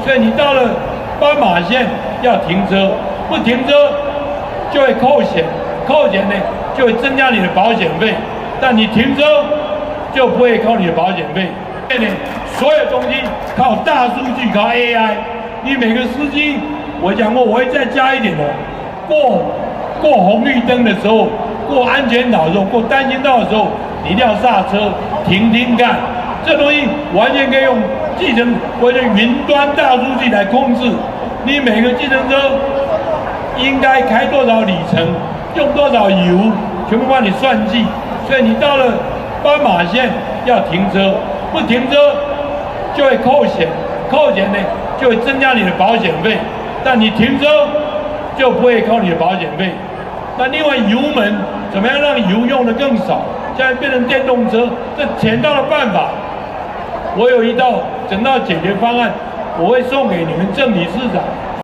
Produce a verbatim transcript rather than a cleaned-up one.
所以你到了斑马线要停车，不停车就会扣险，扣险呢就会增加你的保险费，但你停车就不会扣你的保险费。现在所有东西靠大数据，靠 A I。你每个司机，我讲过，我会再加一点的，过过红绿灯的时候，过安全岛的时候，过单行道的时候，你一定要刹车停停看。这东西完全可以用计程或者云端大数据来控制你每个计程车应该开多少里程，用多少油，全部帮你算计。所以你到了斑马线要停车，不停车就会扣险，扣险呢就会增加你的保险费，但你停车就不会扣你的保险费。那另外油门怎么样让油用的更少？现在变成电动车，这前道的办法，我有一道整套解决方案，我会送给你们郑理事长。